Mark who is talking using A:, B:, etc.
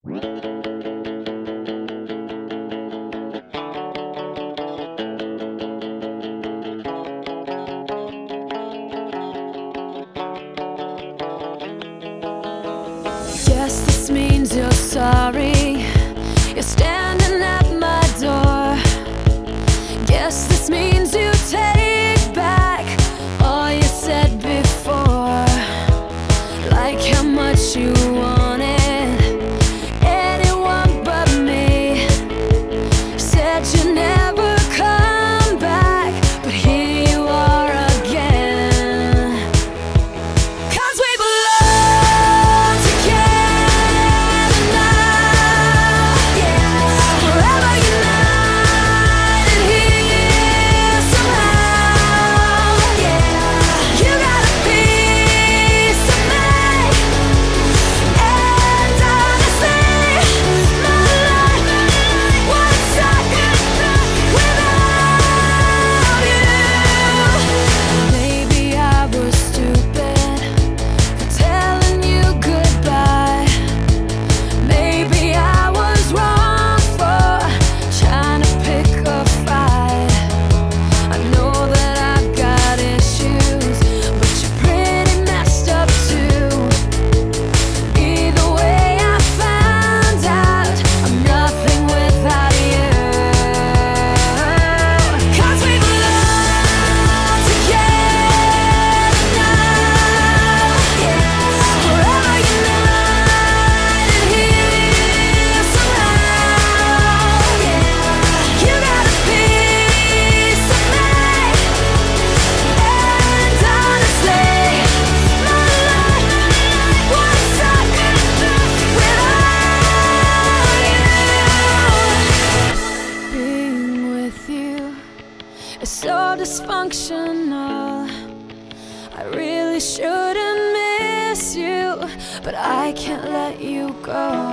A: Guess this means you're sorry. You're standing at my door. Guess this means you take back all you said before. Like how much you wanted anyone but me. Said you never come back, but here you are again. 'Cause we belong together now, yeah. Forever united here somehow, yeah. You got a piece of me, and honestly, my life would suck without you. Maybe I was stupid for telling you goodbye. Maybe I was wrong for trying to pick a fight. I know that I've got issues, but you're pretty messed up too. Either way, I found out I'm nothing without you. 'Cause we belong together now, yeah. Forever united here somehow, yeah. You got a piece of me, and honestly, my life would suck without you. Being with you is so dysfunctional. I really shouldn't miss you, but I can't let you go.